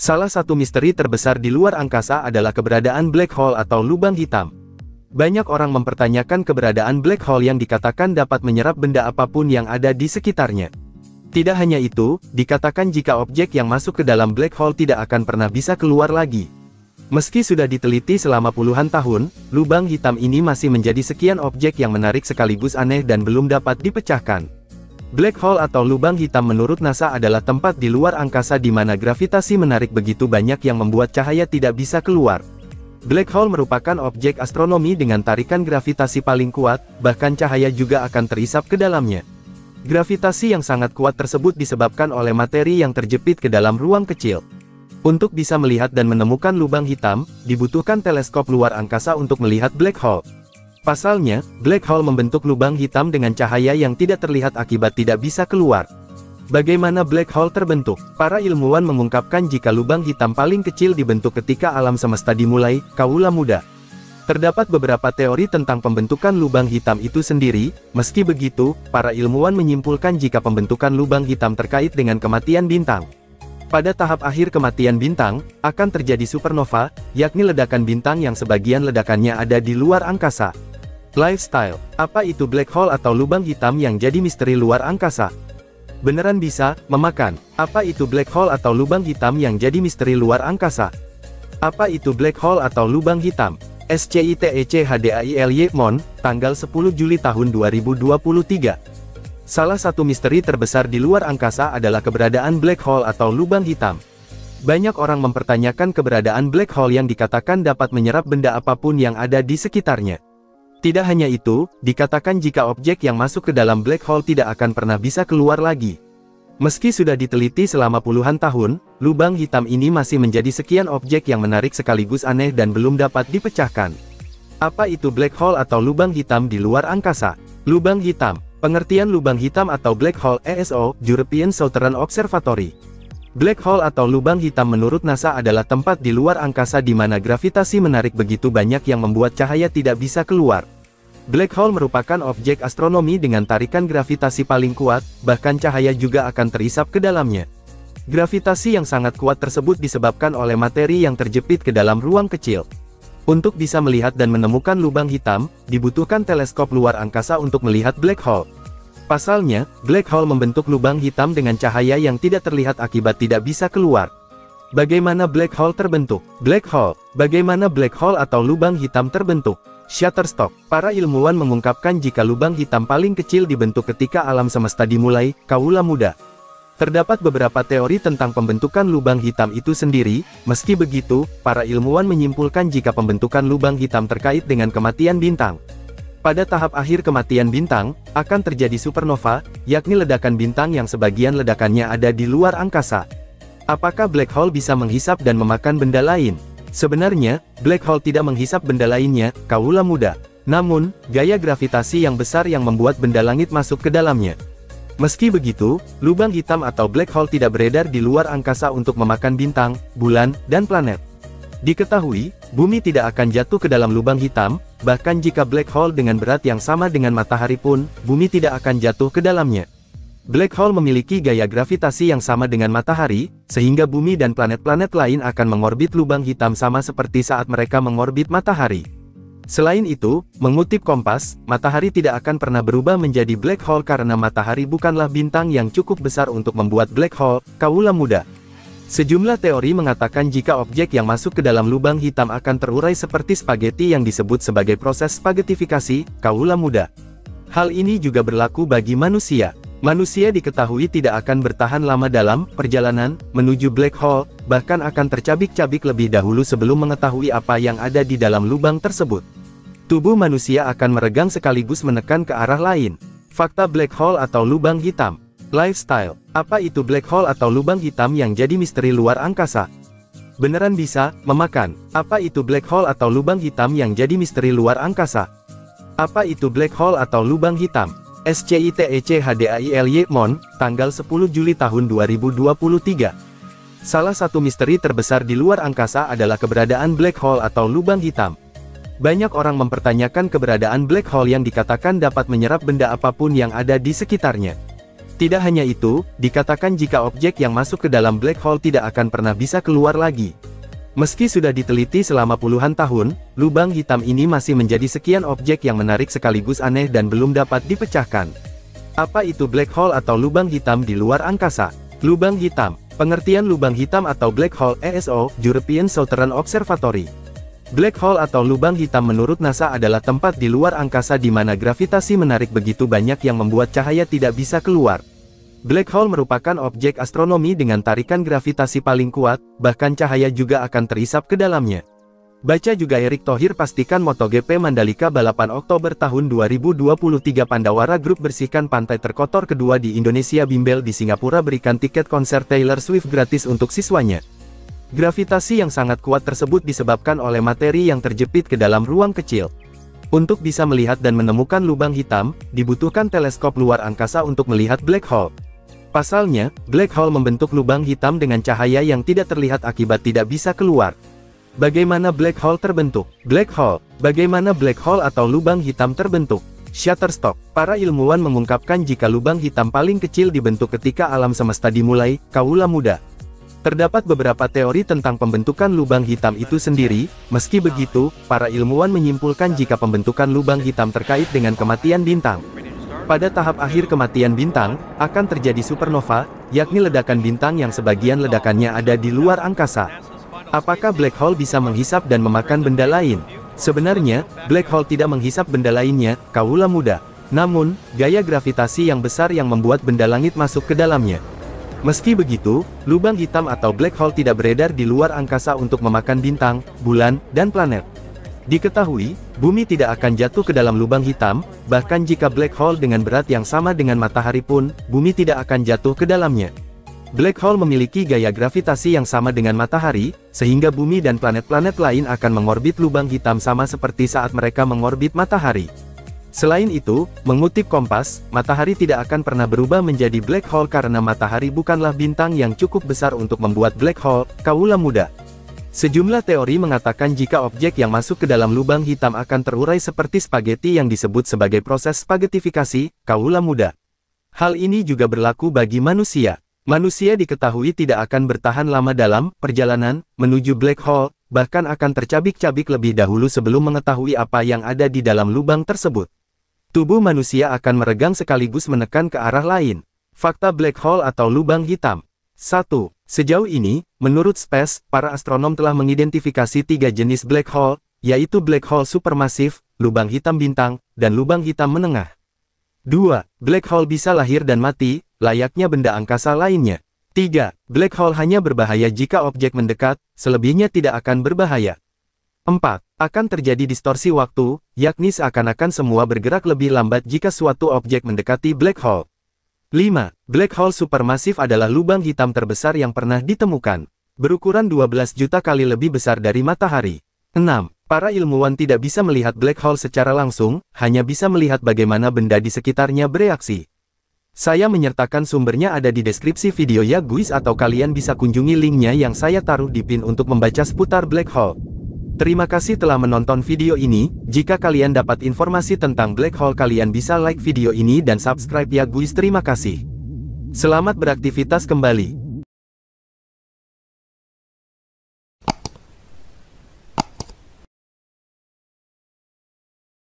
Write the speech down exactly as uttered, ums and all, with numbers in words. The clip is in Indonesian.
Salah satu misteri terbesar di luar angkasa adalah keberadaan black hole atau lubang hitam. Banyak orang mempertanyakan keberadaan black hole yang dikatakan dapat menyerap benda apapun yang ada di sekitarnya. Tidak hanya itu, dikatakan jika objek yang masuk ke dalam black hole tidak akan pernah bisa keluar lagi. Meski sudah diteliti selama puluhan tahun, lubang hitam ini masih menjadi sekian objek yang menarik sekaligus aneh dan belum dapat dipecahkan. Black hole atau lubang hitam menurut NASA adalah tempat di luar angkasa di mana gravitasi menarik begitu banyak yang membuat cahaya tidak bisa keluar. Black hole merupakan objek astronomi dengan tarikan gravitasi paling kuat, bahkan cahaya juga akan terisap ke dalamnya. Gravitasi yang sangat kuat tersebut disebabkan oleh materi yang terjepit ke dalam ruang kecil. Untuk bisa melihat dan menemukan lubang hitam, dibutuhkan teleskop luar angkasa untuk melihat black hole. Pasalnya, black hole membentuk lubang hitam dengan cahaya yang tidak terlihat akibat tidak bisa keluar. Bagaimana black hole terbentuk? Para ilmuwan mengungkapkan jika lubang hitam paling kecil dibentuk ketika alam semesta dimulai, kaula muda. Terdapat beberapa teori tentang pembentukan lubang hitam itu sendiri, meski begitu, para ilmuwan menyimpulkan jika pembentukan lubang hitam terkait dengan kematian bintang. Pada tahap akhir kematian bintang, akan terjadi supernova, yakni ledakan bintang yang sebagian ledakannya ada di luar angkasa. Lifestyle, apa itu black hole atau lubang hitam yang jadi misteri luar angkasa? Beneran bisa memakan? Apa itu black hole atau lubang hitam yang jadi misteri luar angkasa? Apa itu black hole atau lubang hitam? SCITECHDAILY Mon, tanggal sepuluh Juli tahun dua ribu dua puluh tiga. Salah satu misteri terbesar di luar angkasa adalah keberadaan black hole atau lubang hitam. Banyak orang mempertanyakan keberadaan black hole yang dikatakan dapat menyerap benda apapun yang ada di sekitarnya. Tidak hanya itu, dikatakan jika objek yang masuk ke dalam black hole tidak akan pernah bisa keluar lagi. Meski sudah diteliti selama puluhan tahun, lubang hitam ini masih menjadi sekian objek yang menarik sekaligus aneh dan belum dapat dipecahkan. Apa itu black hole atau lubang hitam di luar angkasa? Lubang hitam. Pengertian lubang hitam atau black hole E S O, European Southern Observatory. Black hole atau lubang hitam menurut NASA adalah tempat di luar angkasa di mana gravitasi menarik begitu banyak yang membuat cahaya tidak bisa keluar. Black hole merupakan objek astronomi dengan tarikan gravitasi paling kuat, bahkan cahaya juga akan terisap ke dalamnya. Gravitasi yang sangat kuat tersebut disebabkan oleh materi yang terjepit ke dalam ruang kecil. Untuk bisa melihat dan menemukan lubang hitam, dibutuhkan teleskop luar angkasa untuk melihat black hole. Pasalnya, black hole membentuk lubang hitam dengan cahaya yang tidak terlihat akibat tidak bisa keluar. Bagaimana black hole terbentuk? Black hole. Bagaimana black hole atau lubang hitam terbentuk? Shutterstock. Para ilmuwan mengungkapkan jika lubang hitam paling kecil dibentuk ketika alam semesta dimulai, kaula muda. Terdapat beberapa teori tentang pembentukan lubang hitam itu sendiri, meski begitu, para ilmuwan menyimpulkan jika pembentukan lubang hitam terkait dengan kematian bintang. Pada tahap akhir kematian bintang, akan terjadi supernova, yakni ledakan bintang yang sebagian ledakannya ada di luar angkasa. Apakah black hole bisa menghisap dan memakan benda lain? Sebenarnya, black hole tidak menghisap benda lainnya, kaula muda. Namun, gaya gravitasi yang besar yang membuat benda langit masuk ke dalamnya. Meski begitu, lubang hitam atau black hole tidak beredar di luar angkasa untuk memakan bintang, bulan, dan planet. Diketahui, bumi tidak akan jatuh ke dalam lubang hitam, bahkan jika black hole dengan berat yang sama dengan matahari pun, bumi tidak akan jatuh ke dalamnya. Black hole memiliki gaya gravitasi yang sama dengan matahari, sehingga bumi dan planet-planet lain akan mengorbit lubang hitam sama seperti saat mereka mengorbit matahari. Selain itu, mengutip Kompas, matahari tidak akan pernah berubah menjadi black hole karena matahari bukanlah bintang yang cukup besar untuk membuat black hole, kaula muda. Sejumlah teori mengatakan jika objek yang masuk ke dalam lubang hitam akan terurai seperti spaghetti yang disebut sebagai proses spaghettifikasi, kaula muda. Hal ini juga berlaku bagi manusia. Manusia diketahui tidak akan bertahan lama dalam perjalanan menuju black hole, bahkan akan tercabik-cabik lebih dahulu sebelum mengetahui apa yang ada di dalam lubang tersebut. Tubuh manusia akan meregang sekaligus menekan ke arah lain. Fakta black hole atau lubang hitam. Lifestyle. Apa itu black hole atau lubang hitam yang jadi misteri luar angkasa? Beneran bisa memakan? Apa itu black hole atau lubang hitam yang jadi misteri luar angkasa? Apa itu black hole atau lubang hitam? SCITECHDAILY Mon, tanggal sepuluh Juli tahun dua ribu dua puluh tiga. Salah satu misteri terbesar di luar angkasa adalah keberadaan black hole atau lubang hitam. Banyak orang mempertanyakan keberadaan black hole yang dikatakan dapat menyerap benda apapun yang ada di sekitarnya. Tidak hanya itu, dikatakan jika objek yang masuk ke dalam black hole tidak akan pernah bisa keluar lagi. Meski sudah diteliti selama puluhan tahun, lubang hitam ini masih menjadi sekian objek yang menarik sekaligus aneh dan belum dapat dipecahkan. Apa itu black hole atau lubang hitam di luar angkasa? Lubang hitam. Pengertian lubang hitam atau black hole E S O, European Southern Observatory. Black hole atau lubang hitam menurut NASA adalah tempat di luar angkasa di mana gravitasi menarik begitu banyak yang membuat cahaya tidak bisa keluar. Black hole merupakan objek astronomi dengan tarikan gravitasi paling kuat, bahkan cahaya juga akan terisap ke dalamnya. Baca juga Erick Thohir pastikan MotoGP Mandalika balapan Oktober tahun dua ribu dua puluh tiga Pandawara Group bersihkan pantai terkotor kedua di Indonesia. Bimbel di Singapura berikan tiket konser Taylor Swift gratis untuk siswanya. Gravitasi yang sangat kuat tersebut disebabkan oleh materi yang terjepit ke dalam ruang kecil. Untuk bisa melihat dan menemukan lubang hitam, dibutuhkan teleskop luar angkasa untuk melihat black hole. Pasalnya, black hole membentuk lubang hitam dengan cahaya yang tidak terlihat akibat tidak bisa keluar. Bagaimana black hole terbentuk? Black hole. Bagaimana black hole atau lubang hitam terbentuk? Shutterstock. Para ilmuwan mengungkapkan jika lubang hitam paling kecil dibentuk ketika alam semesta dimulai, kaula muda. Terdapat beberapa teori tentang pembentukan lubang hitam itu sendiri. Meski begitu, para ilmuwan menyimpulkan jika pembentukan lubang hitam terkait dengan kematian bintang. Pada tahap akhir kematian bintang, akan terjadi supernova, yakni ledakan bintang yang sebagian ledakannya ada di luar angkasa. Apakah black hole bisa menghisap dan memakan benda lain? Sebenarnya, black hole tidak menghisap benda lainnya, kaula muda. Namun, gaya gravitasi yang besar yang membuat benda langit masuk ke dalamnya. Meski begitu, lubang hitam atau black hole tidak beredar di luar angkasa untuk memakan bintang, bulan, dan planet. Diketahui, bumi tidak akan jatuh ke dalam lubang hitam, bahkan jika black hole dengan berat yang sama dengan matahari pun, bumi tidak akan jatuh ke dalamnya. Black hole memiliki gaya gravitasi yang sama dengan matahari, sehingga bumi dan planet-planet lain akan mengorbit lubang hitam sama seperti saat mereka mengorbit matahari. Selain itu, mengutip Kompas, matahari tidak akan pernah berubah menjadi black hole karena matahari bukanlah bintang yang cukup besar untuk membuat black hole, kaula muda. Sejumlah teori mengatakan jika objek yang masuk ke dalam lubang hitam akan terurai seperti spaghetti yang disebut sebagai proses spaghettifikasi, kaula muda. Hal ini juga berlaku bagi manusia. Manusia diketahui tidak akan bertahan lama dalam perjalanan menuju black hole, bahkan akan tercabik-cabik lebih dahulu sebelum mengetahui apa yang ada di dalam lubang tersebut. Tubuh manusia akan meregang sekaligus menekan ke arah lain. Fakta black hole atau lubang hitam. satu. Sejauh ini, menurut Space, para astronom telah mengidentifikasi tiga jenis black hole, yaitu black hole supermasif, lubang hitam bintang, dan lubang hitam menengah. dua. Black hole bisa lahir dan mati, layaknya benda angkasa lainnya. tiga. Black hole hanya berbahaya jika objek mendekat, selebihnya tidak akan berbahaya. empat. Akan terjadi distorsi waktu, yakni seakan-akan semua bergerak lebih lambat jika suatu objek mendekati black hole. lima. Black hole supermasif adalah lubang hitam terbesar yang pernah ditemukan. Berukuran dua belas juta kali lebih besar dari matahari. enam. Para ilmuwan tidak bisa melihat black hole secara langsung, hanya bisa melihat bagaimana benda di sekitarnya bereaksi. Saya menyertakan sumbernya ada di deskripsi video ya guys, atau kalian bisa kunjungi linknya yang saya taruh di pin untuk membaca seputar black hole. Terima kasih telah menonton video ini. Jika kalian dapat informasi tentang black hole, kalian bisa like video ini dan subscribe ya guys. Terima kasih. Selamat beraktivitas kembali.